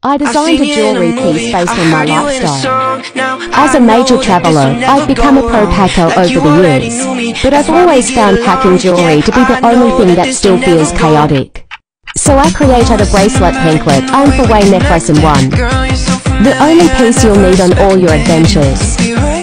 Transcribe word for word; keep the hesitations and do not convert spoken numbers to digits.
I designed a jewelry piece based on my lifestyle. As a major traveler, I've become a pro hacker over the years, but I've always found hacking jewelry to be the only thing that still feels chaotic. So I created a bracelet anklet, arm for way necklace in one. The only piece you'll need on all your adventures.